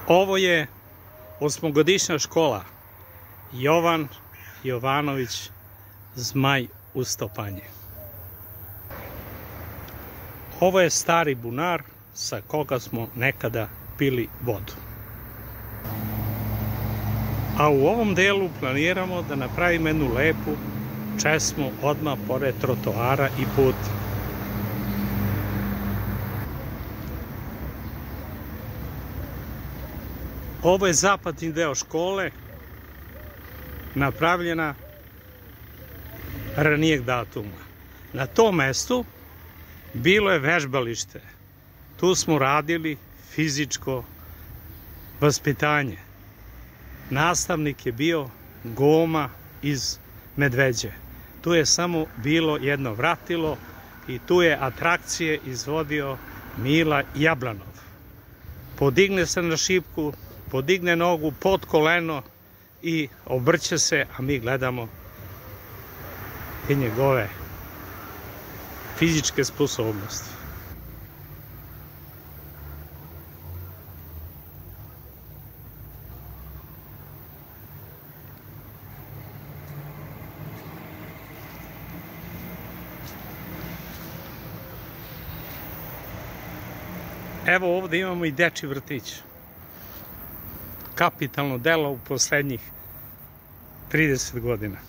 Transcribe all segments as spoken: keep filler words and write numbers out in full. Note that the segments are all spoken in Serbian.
Ovo je osmogodišnja škola Jovan Jovanović Zmaj Ustopanje. Ovo je stari bunar sa koga smo nekada pili vodu. A u ovom delu planiramo da napravimo jednu lepu česmu odmah pored trotoara i puta. Ovo je zapadni deo škole, napravljena ranijeg datuma. Na tom mestu bilo je vežbalište. Tu smo radili fizičko vaspitanje. Nastavnik je bio Goma iz Medveđe. Tu je samo bilo jedno vratilo i tu je atrakcije izvodio Mila Jablanov. Podigne se na šipku, podigne nogu pod koleno i obrće se, a mi gledamo i njegove fizičke sposobnosti. Evo ovdje imamo i dečji vrtić. Kapitalno delo u poslednjih trideset godina.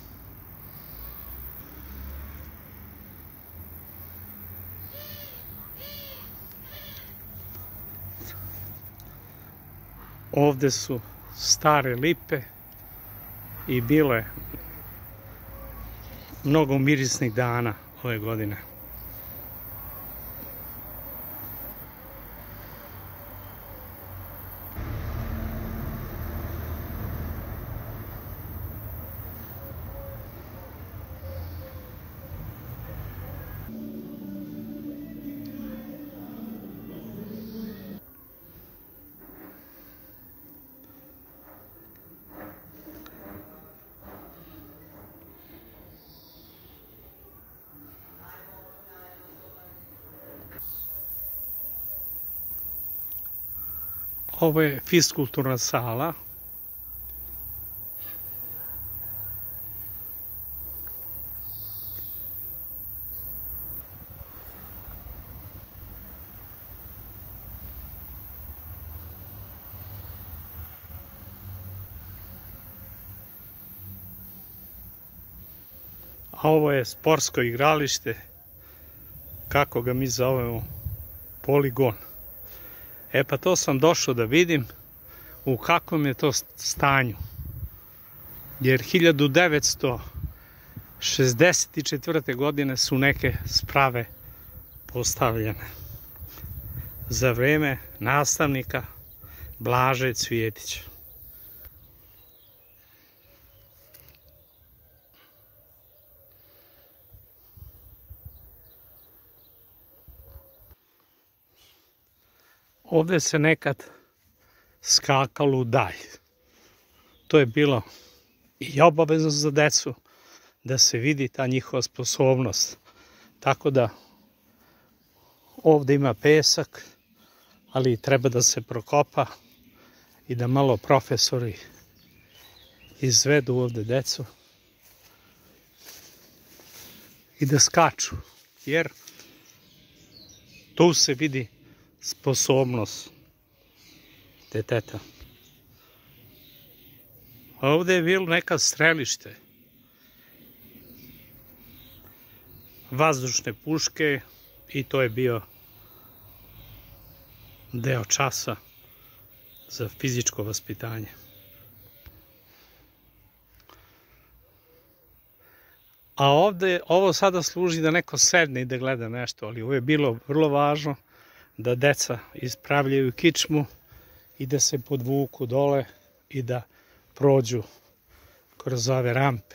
Ovde su stare lipe i bilo je mnogo mirisnih dana ove godine. Ovo je fiskulturna sala. A ovo je sportsko igralište, kako ga mi zovemo, poligon. E pa to sam došao da vidim u kakvom je to stanju. Jer hiljadu devetsto šezdeset četvrte. godine su neke sprave postavljene za vreme nastavnika Blaže Cvijetića. Ovdje se nekad skakalo u dalj. To je bilo i obavezno za decu da se vidi ta njihova sposobnost. Tako da ovdje ima pesak, ali treba da se prokopa i da malo profesori izvedu ovdje decu i da skaču, jer tu se vidi sposobnost deteta. Ovdje je bilo nekad strelište, vazdušne puške i to je bio deo časa za fizičko vaspitanje. A ovdje, ovo sada služi da neko sedne i da gleda nešto, ali ovo je bilo vrlo važno da deca ispravljaju kičmu i da se podvuku dole i da prođu kroz ove rampe.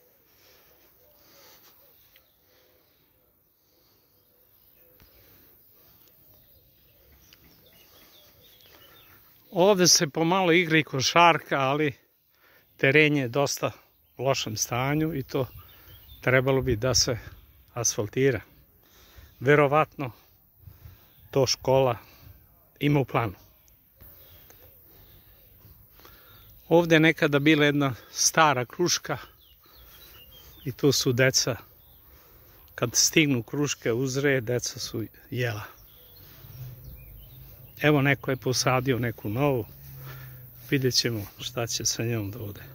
Ovdje se pomalo igra i košarka, ali teren je dosta u lošem stanju i to trebalo bi da se asfaltira. Verovatno to škola ima u planu. Ovdje je nekada bila jedna stara kruška i tu su deca, kad stignu kruške uzre, deca su jela. Evo neko je posadio neku novu, vidjet ćemo šta će sa njom da bude.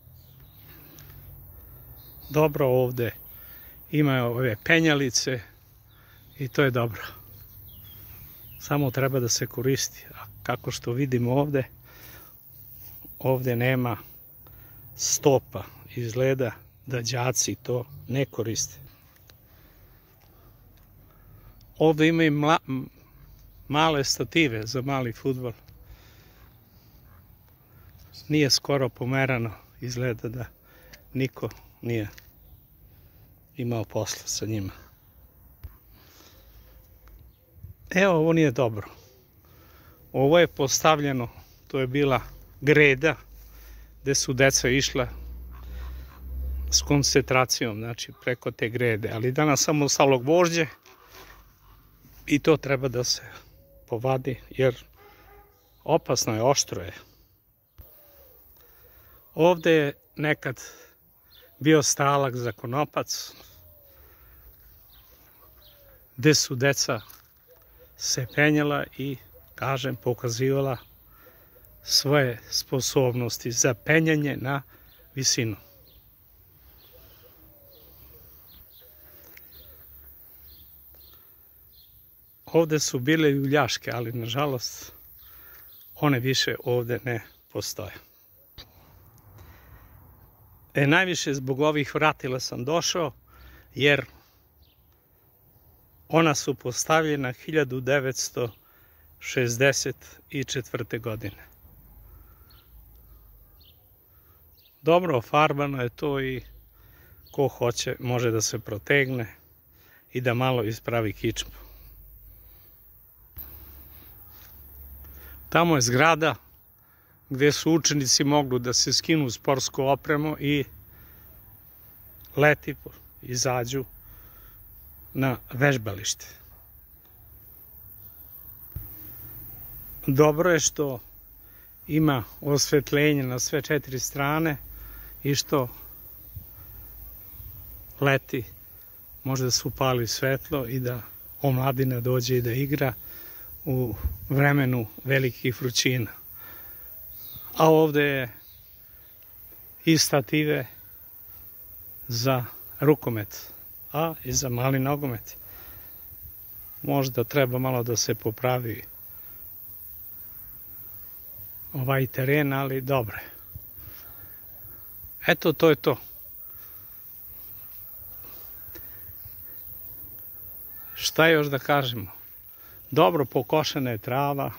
Dobro, ovdje imaju ove penjalice i to je dobro. Samo treba da se koristi. A kako što vidimo ovdje, ovdje nema stopa. Izgleda da đaci to ne koriste. Ovdje imaju mla, male stative za mali fudbal. Nije skoro pomerano. Izgleda da niko nije imao posla sa njima. Evo, ovo nije dobro. Ovo je postavljeno, to je bila greda gde su deca išla s koncentracijom, znači preko te grede. Ali danas samo ostalo gvožđe i to treba da se povadi jer opasno je, oštro je. Ovde je nekad bio stalak za konopac gde su deca se penjala i, kažem, pokazivala svoje sposobnosti za penjanje na visinu. Ovde su bile ljuljaške, ali nažalost one više ovde ne postoje. E, najviše zbog ovih vratila sam došao, jer ona su postavljena hiljadu devetsto šezdeset četvrte. godine. Dobro, farbano je to i ko hoće može da se protegne i da malo ispravi kičmu. Tamo je zgrada gde su učenici mogli da se skinu sportsku opremu i leti izađu na vežbalište. Dobro je što ima osvetljenje na sve četiri strane i što leti može da se upali svetlo i da omladina dođe i da igra u vremenu velikih vrućina. A ovde je i stative za rukomet, a i za mali nogomet. Možda treba malo da se popravi ovaj teren, ali dobro. Eto, to je to. Šta još da kažemo? Dobro pokošena je trava,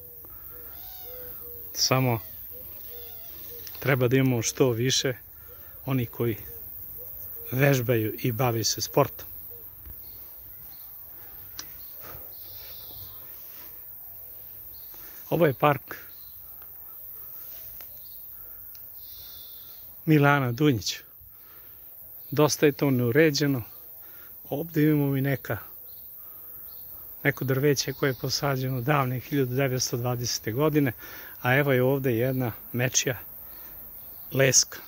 samo treba da imamo što više oni koji vežbaju i bavi se sportom. Ovo je park Milana Dunjića. Dosta je to neuređeno. Ovdje imamo i neka neko drveće koje je posađeno davne hiljadu devetsto dvadesete. godine, a evo je ovdje jedna mečja leska.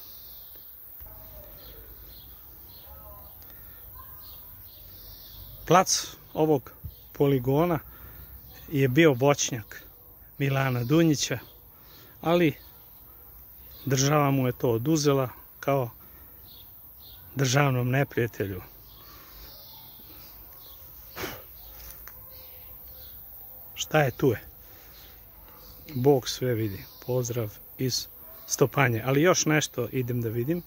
Plac ovog poligona je bio voćnjak Milana Dunjića, ali država mu je to oduzela kao državnom neprijatelju. Šta je tu je? Bog sve vidi. Pozdrav iz Stopanje. Ali još nešto idem da vidim.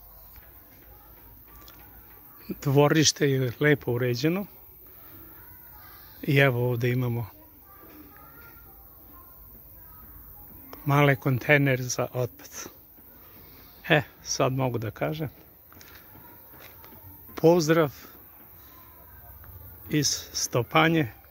Dvorište je lepo uređeno. I evo ovdje imamo male kontejnere za otpad. E, sad mogu da kažem. Pozdrav iz Stopanje.